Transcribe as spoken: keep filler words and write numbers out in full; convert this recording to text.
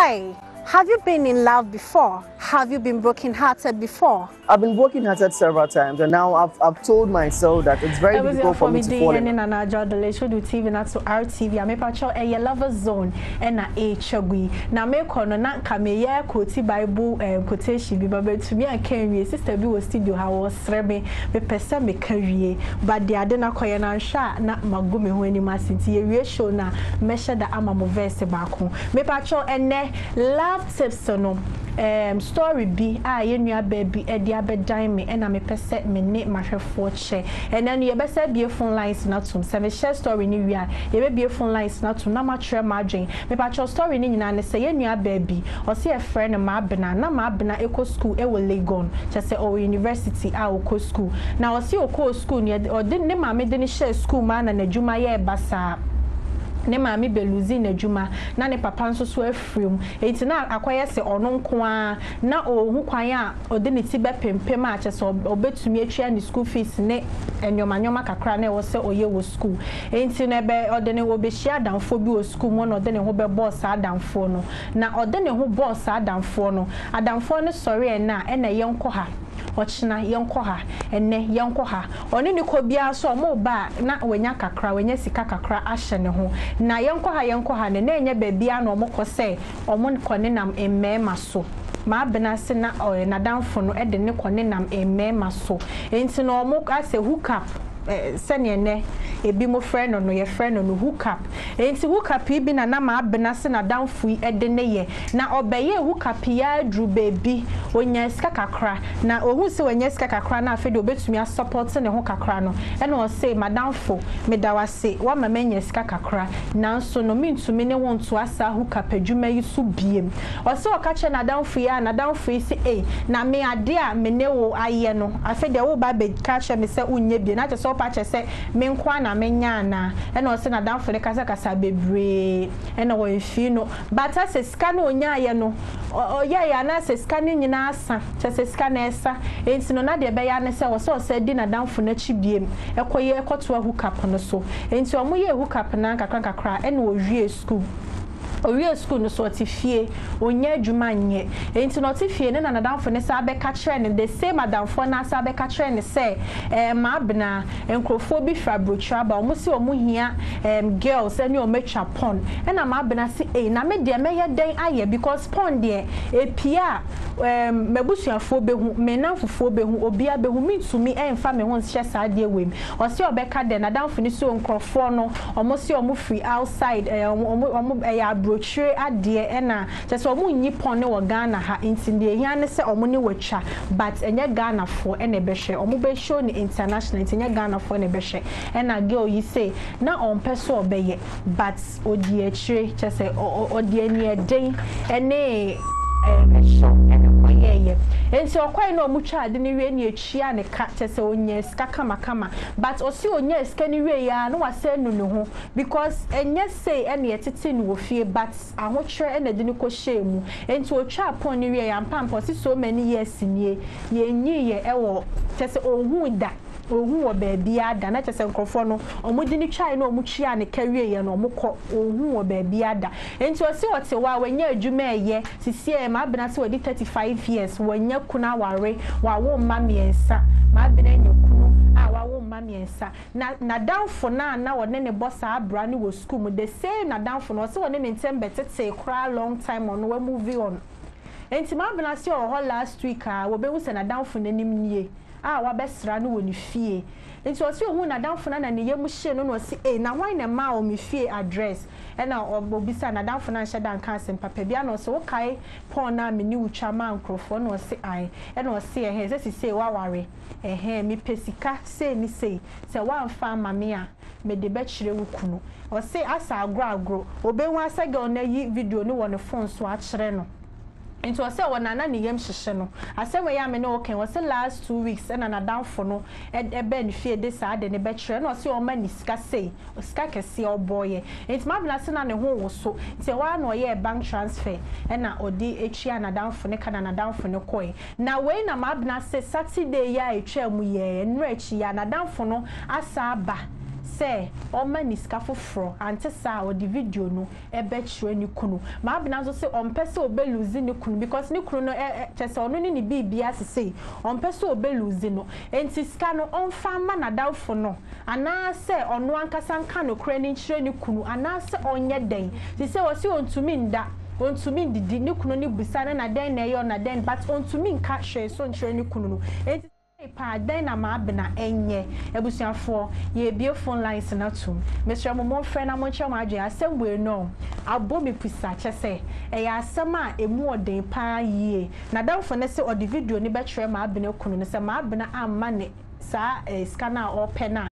Hi, have you been in love before? Have you been broken-hearted before? I've been broken-hearted several times, and now I've, I've told myself that it's very difficult for me to fall in love. I was T V not to R T V. I make a a lover zone and a chagui. Now make on not come a quote Bible quotation, but to me I can't sister be was studio how was Remy me person me career, but the Adena Koyana sha not Magumi when you must see show na measure the amamo verse back home. Me patrol and ne love tips no um story be ah yenua baby e dia be dan me and I me pese me ne mahwe for che and then you be say be phone lines na tum se me share story ni wi a you be phone lines na tum na ma tre ma dwen me pa cho story ni nyina ne se yenua baby o se e friend ma abena na ma abena eco school e wo Legon che se o university a o ko school na o se o ko school ni o de ne ma me de ni share school ma na najuma ye basa ne maami beluzi na djuma na ne papa nso so afrim enti na akoye se ono nko a na ohu kwan a ode ne ti be pempem a che se obetumi atwa ne school fees ne enyoma nyoma kakra na wo se oye wo school enti na be ode ne wo be hia danfo bi wo school mo na ode ne ho be boss adanfo no na ode ne ho boss adanfo no adanfo ne sori e na e na yenko ha ochina yenko ha enne yenko ha oni ni ko bia so mo ba na wenya kakra wenya sika kakra ahye ne ho na yenko ha yenko ha ne na enya babia na omko se omo kone nam emmema so ma bena se na na danfo no e de ne kone nam emmema so enti na omo ase hook up sene ne ebi mo friend no ye friend no hook up enti hook up bi na na ma abena se na danfo yi ede ne ye na obeye hook up ya dru baby onya ska kakra na ohun se onya ska kakra na afede obetumi a support ne ho kakra no e na o say madamfo me da wase wa ma menya ska kakra na nso no mintumi ne wonto asa hook up adwuma yi so biem o se o ka che na danfo ya na danfo yi se eh na me ade a me ne wo aye no afede wo ba be ka che me se unye bie na che so pa che se me nkwa na menya na e na o se na danfo le kasa kasa bebre e na wo mfi no but ase ska no onya aye no o ya ya na ase ska ne nyina asa che se ska na esa enti no na de be ya ne se wo se o se di na danfo na chi biem ekoye ekoto hook up no so enti o mo ye hook up na kakra kakra e na o wie school owie school no so tifie onye adwuma nye enti no tifie ne na nadamfo ne sa be ka kire ne the same adamfo na sa be ka kire ne se eh ma abna enkrofo bi fra brochua ba omo se omo hia em girls ene o matcha pon e na ma abna se eh na me de me ye den aye because pon de epia em mebusuafo behu me nanfofo behu obia behu mitumi emfa me ho nhye sa de wem o se obeka de nadamfo ne so enkrofo no omo se omo free outside omo omo ya brochire ade ena chese omo nyi pon ne wo Ghana ha intinde hia ne se omo ne watcha but enye Ghana fo ene be hwe omo be show ne international enye Ghana fo ene be hwe ena girl yi say na on person obeye but odi achire chese odi ani eden ene eh show ene enti okwai na omutwa ade ne wie ne achia ne ka chese onye ska kama kama but osi onye ska ne wie ya no wase nu ne ho because enye say ene yetete ne wo fie but ahotre ene de ne ko shemu enti otwa apon ne wie ya mpampo si so many years nie ye nyi ye ewo chese ohun da ohun wo baabi ada na chese nkofo no omudi ni twai na omutwia ne kawie ye no omukọ ohun wo baabi ada enti osi ote wa wanya adwuma eye sisie ma abena se wadi thirty-five years wanya kuna ware wa wo mma miensa ma abena nya kunu a wa wo mma miensa na na danfo na na wone ne bossa abra ne wo school mu the same na danfo no se wone ne ntembe tete cry long time on we move on enti ma abena se o last week a wo be hu se na danfo nanim nie ah wa besra no woni fie nti osi ohun na danfo na na ne yemu hye no no osi eh na hwan na ma o mi fie address e na obisa na danfo na hye dan kan sem papa bia no so kai pon na me ni utwa ma nkrofo no osi ai e na osi eh se se wa ware eh mi pesika se ni se se wa mfa mame a me de be kire wukunu osi asa agro agro obenwu asage ona yi video ni won phone so a kire no into say wona na ne yem hyehye no asem we ya me no okay was last two weeks na na danfo no e be ne fie de sa de ne be kire no say o ma ni sika sei o sika kese o boye enti ma bla se na ne ho wo so enti wa na o ye bank transfer e na odi etwia na danfo ne kana na danfo ne koi na we na ma bla se Saturday ya etwa mu ye nra echi ya na danfo no asa ba say o ma ni ska foforo ante sa o di video no e be chire ni kunu ma abena so say on pese o be lose ni kunu because ni kunu no e chese onu ni ni bibia sese on pese o be lose no enti ska no on fa ma na dawfo no ana se onu ankasa nka no kra ni chire ni kunu ana se onye den ti se o si ontumi nda ontumi ndidi ni kunu ni busana na den na yo na den but ontumi nka hwe so nchire ni kunu no enti pa den na ma abena enye ebusuafo ye bie phone lines na tum Mister Momo friend na monche ma adwe asem we no abomi pisa chese e ya asem a emu oden pa yie na danfo ne se odi video ni be kire ma abena kunu ne se ma abena amma ne sa scanner or pen